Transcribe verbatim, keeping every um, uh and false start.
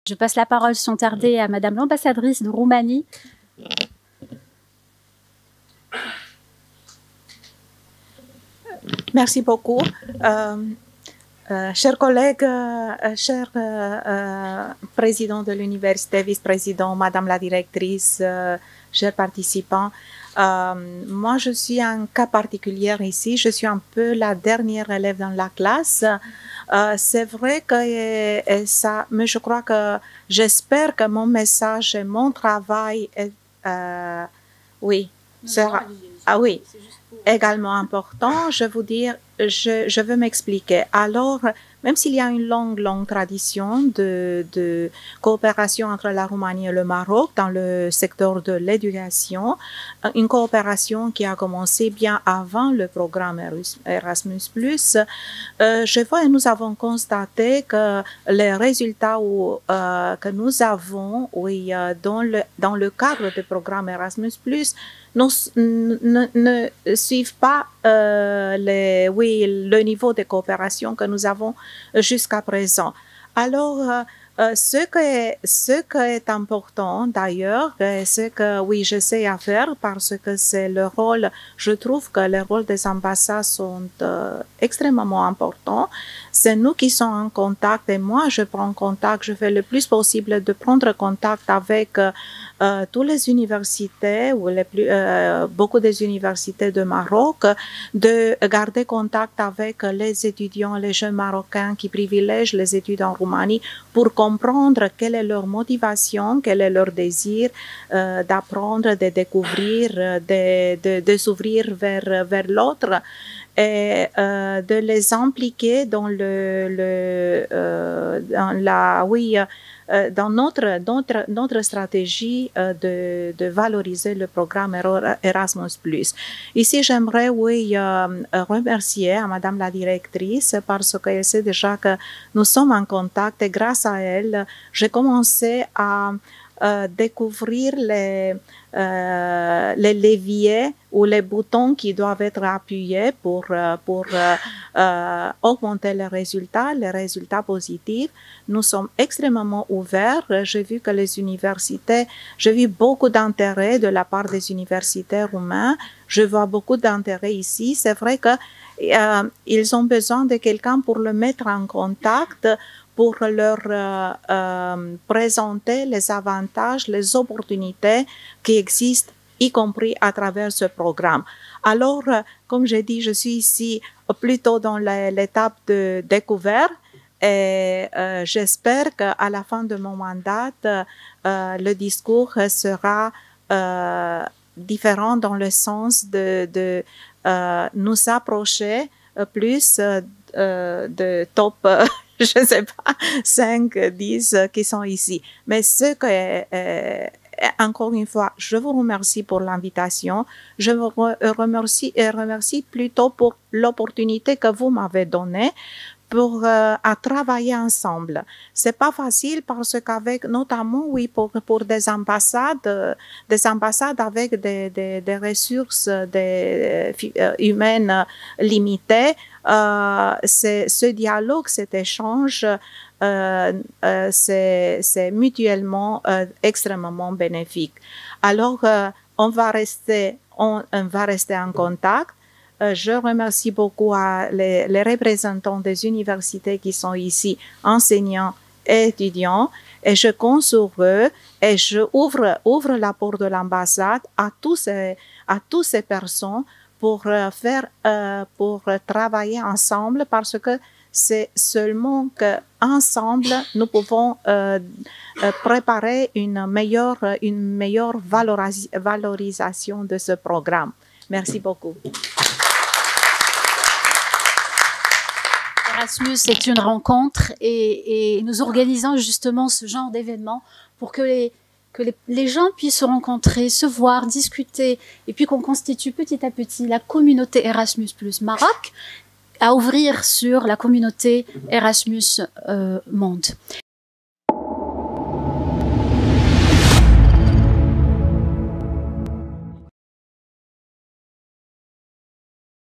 Je passe la parole sans tarder à Madame l'ambassadrice de Roumanie. Merci beaucoup. Euh, euh, chers collègues, euh, chers euh, euh, présidents de l'université, vice-président, Madame la directrice, euh, chers participants, euh, moi je suis un cas particulier ici. Je suis un peu la dernière élève dans la classe. Euh, c'est vrai que et, et ça, mais je crois que j'espère que mon message et mon travail, est, euh, oui, sera, ah oui, également important. Je vous dire, je, je veux m'expliquer. Alors, même s'il y a une longue, longue tradition de, de coopération entre la Roumanie et le Maroc dans le secteur de l'éducation, une coopération qui a commencé bien avant le programme Erasmus plus, euh, je vois et nous avons constaté que les résultats où, euh, que nous avons, oui, euh, dans le, dans le cadre du programme Erasmus plus, ne, ne, ne suivent pas euh, les, oui, le niveau de coopération que nous avons jusqu'à présent. Alors, euh, euh, ce, que est, ce qui est important d'ailleurs, c'est que oui, j'essaie à faire parce que c'est le rôle, je trouve que les rôles des ambassades sont euh, extrêmement importants. C'est nous qui sommes en contact et moi je prends contact, je fais le plus possible de prendre contact avec euh, euh, toutes les universités ou les plus, euh, beaucoup des universités de Maroc, de garder contact avec les étudiants, les jeunes marocains qui privilègent les études en Roumanie pour comprendre quelle est leur motivation, quel est leur désir euh, d'apprendre, de découvrir, de, de, de s'ouvrir vers, vers l'autre et euh, de les impliquer dans le, le euh, dans la oui euh, dans notre notre notre stratégie euh, de de valoriser le programme Erasmus plus. Ici, j'aimerais oui euh, remercier à Madame la directrice parce qu'elle sait déjà que nous sommes en contact et grâce à elle, j'ai commencé à euh, découvrir les Euh, les leviers ou les boutons qui doivent être appuyés pour, euh, pour euh, euh, augmenter les résultats, les résultats positifs. Nous sommes extrêmement ouverts. J'ai vu que les universités, j'ai vu beaucoup d'intérêt de la part des universités roumains. Je vois beaucoup d'intérêt ici. C'est vrai que euh, ils ont besoin de quelqu'un pour le mettre en contact, pour leur euh, euh, présenter les avantages, les opportunités qui existent, y compris à travers ce programme. Alors, euh, comme j'ai dit, je suis ici plutôt dans l'étape de découverte et euh, j'espère qu'à la fin de mon mandat, euh, le discours sera euh, différent dans le sens de, de euh, nous approcher plus euh, de top euh, je ne sais pas, cinq, dix qui sont ici. Mais ce que, euh, encore une fois, je vous remercie pour l'invitation. Je vous remercie, remercie plutôt pour l'opportunité que vous m'avez donnée pour euh, à travailler ensemble. C'est pas facile parce qu'avec, notamment, oui, pour, pour des ambassades, euh, des ambassades avec des, des, des ressources des, euh, humaines limitées, euh, ce dialogue, cet échange, euh, euh, c'est mutuellement euh, extrêmement bénéfique. Alors, euh, on va rester, on, on va rester en contact. Euh, je remercie beaucoup à les, les représentants des universités qui sont ici, enseignants et étudiants, et je compte sur eux et je ouvre, ouvre la porte de l'ambassade à tous ces, à toutes ces personnes pour euh, faire, euh, pour travailler ensemble parce que c'est seulement qu'ensemble nous pouvons euh, euh, préparer une meilleure, une meilleure valoris valorisation de ce programme. Merci beaucoup. Erasmus est une rencontre et, et nous organisons justement ce genre d'événement pour que les que les, les gens puissent se rencontrer, se voir, discuter, et puis qu'on constitue petit à petit la communauté Erasmus plus Maroc, à ouvrir sur la communauté Erasmus euh, Monde.